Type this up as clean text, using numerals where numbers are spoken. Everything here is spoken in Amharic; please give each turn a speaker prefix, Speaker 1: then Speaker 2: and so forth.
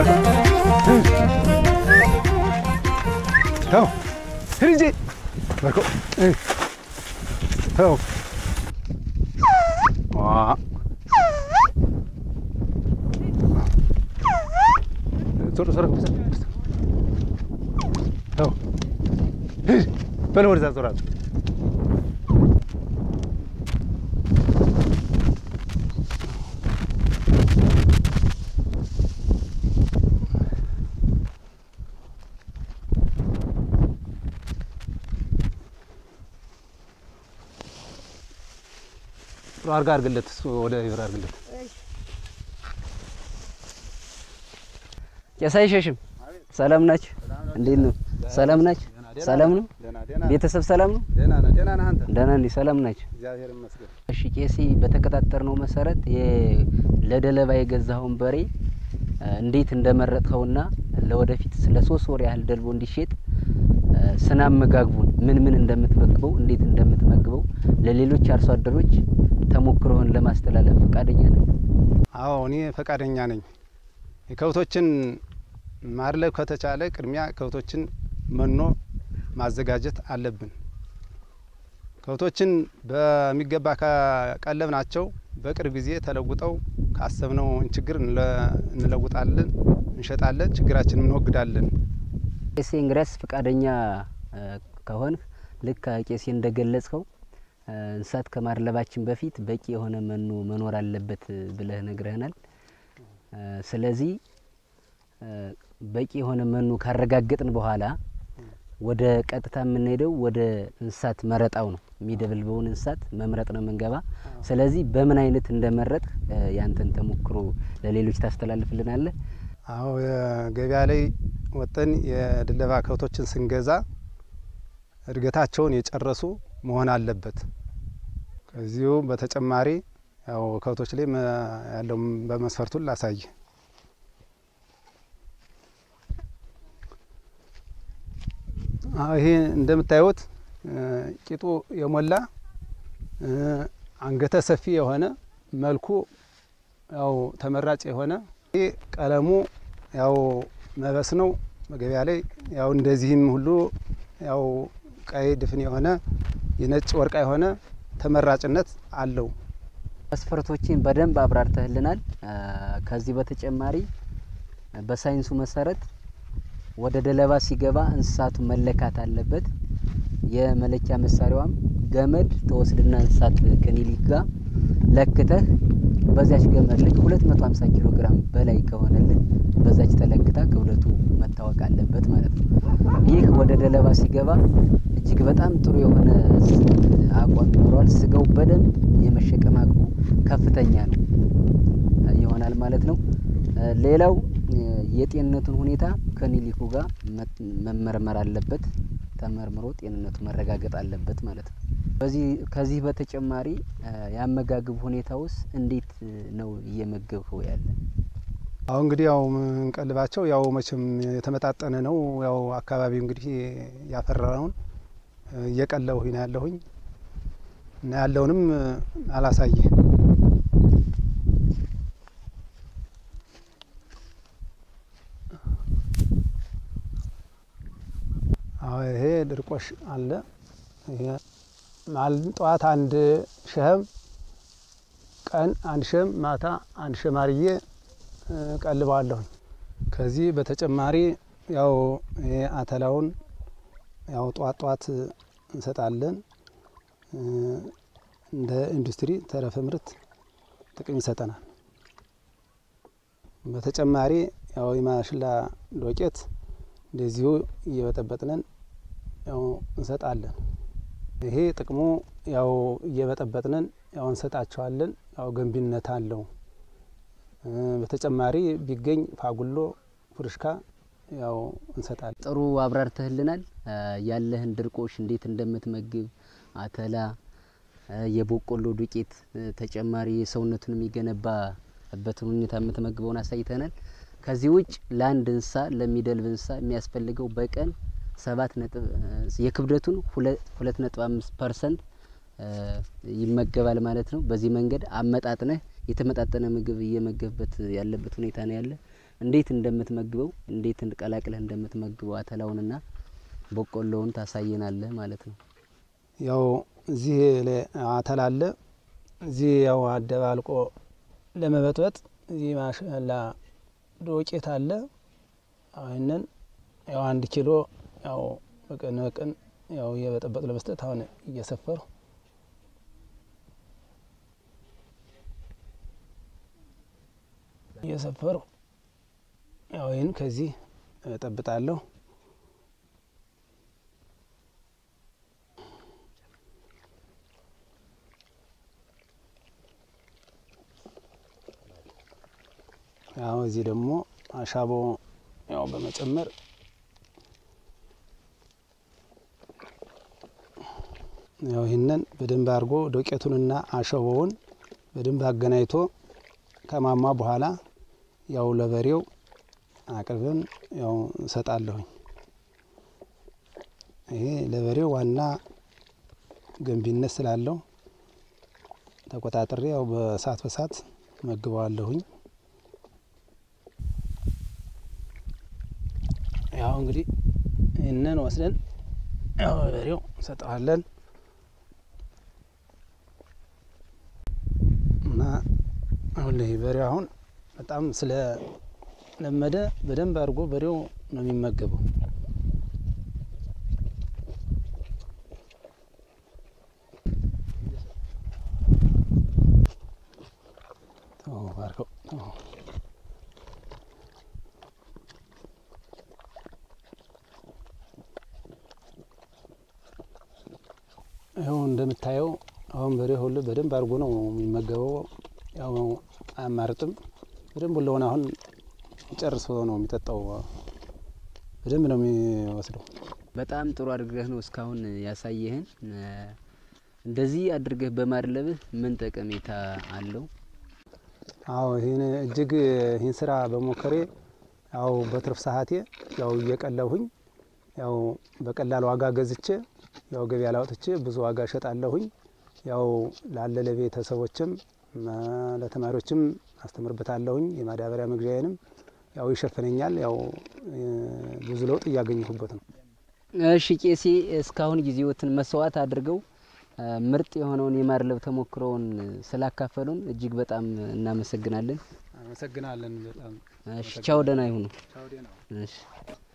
Speaker 1: هاو هرجي بركو هاو واه زور بس هاو بلور زورات አርጋርግለት ወደ ይብራርግለት
Speaker 2: ያሳይሽሽም ሰላም ናችሁ እንዴት ነው ሰላም ናችሁ ሰላም ነው ቤተሰብ ሰላም ነው
Speaker 1: ደህና ነህ አንተ
Speaker 2: ደህና ነኝ ሰላም ናችሁ
Speaker 1: እግዚአብሔር ይመስገን
Speaker 2: እሺ ቄሲ በተከታተርነው መሰረት ለደለባ የገዛውን በሬ እንዴት እንደመረጥኸውና ለወደፊት ለሶስት ወር ያህል ደልቦ እንዲሸጥ ስናመጋግቡን ምን እንደምትመግበው እንዴት እንደምትመግበው ለሌሎች አርሶ አደሮች ተሞክሮህን ለማስተላለፍ ፈቃደኛ ነህ?
Speaker 1: አዎ እኔ ፈቃደኛ ነኝ። ከብቶችን ማርለብ ከተቻለ ቅድሚያ ከብቶችን መኖ ማዘጋጀት አለብን። ከብቶችን በሚገባ ከቀለብናቸው በቅርብ ጊዜ ተለውጠው ካሰብነው ችግር እንለውጣለን፣ እንሸጣለን፣ ችግራችንን እንወግዳለን።
Speaker 2: ቄሴ እንግዲያስ ፈቃደኛ ከሆነ ልክ ቄሴ እንደገለጽከው እንስሳት ከማርለባችን በፊት በቂ የሆነ መኖ መኖር አለበት ብለህ ነግረህናል። ስለዚህ በቂ የሆነ መኖ ካረጋገጥን በኋላ ወደ ቀጥታ የምንሄደው ወደ እንስሳት መረጣው ነው። የሚደብልበውን እንስሳት መምረጥ ነው መንገባ። ስለዚህ በምን አይነት እንደመረጥ ያንተን ተሞክሮ ለሌሎች ታስተላልፍልናለህ?
Speaker 1: አዎ ገበያ ላይ ወጥተን የድለባ ከብቶችን ስንገዛ እድገታቸውን የጨረሱ መሆን አለበት። ከዚሁ በተጨማሪ ያው ከብቶች ላይ ያለው በመስፈርቱን ላሳይ። ይሄ እንደምታዩት ቂጡ የሞላ አንገተ ሰፊ የሆነ መልኩ ያው ተመራጭ የሆነ ይሄ ቀለሙ ያው መበስ ነው። በገበያ ላይ ያው እንደዚህም ሁሉ ያው ቀይ ድፍን የሆነ የነጭ ወርቃ የሆነ ተመራጭነት አለው።
Speaker 2: መስፈርቶችን በደንብ አብራርተህልናል። ከዚህ በተጨማሪ በሳይንሱ መሰረት ወደ ደለባ ሲገባ እንስሳቱ መለካት አለበት። የመለኪያ መሳሪያዋም ገመድ ተወስድና እንስሳት ከኒሊክ ጋር ለክተህ በዛች ገመድ ልክ 250 ኪሎ ግራም በላይ ከሆነልህ በዛች ተለክታ ክብደቱ መታወቅ አለበት ማለት ነው። ይህ ወደ ደለባ ሲገባ እጅግ በጣም ጥሩ የሆነ አቋም ይኖረዋል። ስጋው በደንብ የመሸከም አቅሙ ከፍተኛ ነው ይሆናል ማለት ነው። ሌላው የጤንነቱን ሁኔታ ከኒሊኩ ጋር መመርመር አለበት። ተመርምሮ ጤንነቱ መረጋገጥ አለበት ማለት ነው። ከዚህ በተጨማሪ ያመጋገብ ሁኔታውስ እንዴት ነው እየመገብከው ያለ?
Speaker 1: አሁን እንግዲህ ያው እንቀልባቸው ያው መቼም የተመጣጠነ ነው። ያው አካባቢው እንግዲህ ያፈራውን እየቀለብኩኝ ነው ያለሁኝ እና ያለውንም አላሳየ። ይሄ ድርቆሽ አለ። ይሄ ማለት ጠዋት አንድ ሸህም ቀን አንድ ሸህም ማታ አንድ ሸህም አርዬ ቀልባለሁ። ከዚህ በተጨማሪ ያው ይሄ አተላውን ያው ጧት እንሰጣለን። እንደ ኢንዱስትሪ ተረፈ ምርት ጥቅም ይሰጠናል። በተጨማሪ ያው የማሽላ ዶቄት እንደዚሁ እየበጠበጥነን ያው እንሰጣለን። ይሄ ጥቅሙ ያው እየበጠበጥነን ያው እንሰጣቸዋለን። ያው ገንቢነት አለው። በተጨማሪ ቢገኝ ፋጉሎ ፍርሽካ ያው እንሰጣለን።
Speaker 2: ጥሩ አብራርተህልናል። ያለህን ድርቆሽ እንዴት እንደምትመግብ አተላ የቦቆሎ ዱቄት ተጨማሪ ሰውነቱን የሚገነባበትን ሁኔታ የምትመግበውን አሳይተናል። ከዚህ ውጭ ለአንድ እንስሳ ለሚደልብ እንስሳ የሚያስፈልገው በቀን 7 የክብደቱን 2.5% ይመገባል ማለት ነው። በዚህ መንገድ አመጣጥነህ የተመጣጠነ ምግብ እየመገብበት ያለበት ሁኔታ ነው ያለ። እንዴት እንደምትመግበው እንዴት እንቀላቅለህ እንደምትመግበው አተላውንና በቆሎውን ታሳየናለህ ማለት ነው።
Speaker 1: ያው እዚህ አተላለ እዚህ ያው አደባልቆ ለመበጥበጥ እዚህ ማሽላ ዶቄት አለ። አይነን ያው 1 ኪሎ ያው በቀን ያው የበጠበጥ ለመስጠት አሁን እየሰፈሩ ያው ይሄን ከዚህ እጠብጣለሁ። ያው እዚህ ደግሞ አሻቦ ያው በመጨመር ያው ይሄንን በደንብ አድርጎ ዶቄቱንና አሸቦውን በደንብ አገናኝቶ ከማማ በኋላ ያው ለበሬው አቅርበን ያው እንሰጣለሁኝ። ይሄ ለበሬው ዋና ገንቢነት ስላለው ተቆጣጥሬ ያው በሳት መግበዋለሁኝ። ያው እንግዲህ እነን ወስደን ያው በሬው እንሰጣለን እና አሁን ላይ በሬው አሁን በጣም ስለ ለመደ በደንብ አድርጎ በሬው ነው የሚመገበው። ያው እንደምታየው አሁን በሬው ሁሉ በደንብ አድርጎ ነው የሚመገበው። ያው አያማርጥም። በደንብ ሁሉን አሁን ጨርሶ ነው የሚጠጣው። በደንብ ነው የሚወስደው።
Speaker 2: በጣም ጥሩ አድርገህ ነው እስካሁን ያሳየህን። እንደዚህ አድርገህ በማድለብህ ምን ጠቀሜታ አለው?
Speaker 1: አዎ ይሄን እጅግ ይሄን ስራ በሞከሬ ያው በትርፍ ሰዓቴ ያው እየቀለሁኝ ያው በቀላል ዋጋ ገዝቼ ያው ገበያ ላውጥቼ ብዙ ዋጋ እሸጣለሁኝ። ያው ላለ ለቤተሰቦችም ለተማሪዎችም አስተምርበታለሁኝ። የማዳበሪያ መግዣዬንም ያው ይሸፍነኛል። ያው ብዙ ለውጥ እያገኘሁበት ነው።
Speaker 2: እሺ ቄሴ እስካሁን ጊዜዎትን መስዋዕት አድርገው ምርጥ የሆነውን የማድለብ ተሞክሮውን ስላካፈሉን እጅግ በጣም እናመሰግናለን።
Speaker 1: አመሰግናለን በጣም።
Speaker 2: እሺ ቻው፣ ደህና ይሁኑ።
Speaker 1: ቻው፣ ደህና።
Speaker 2: እሺ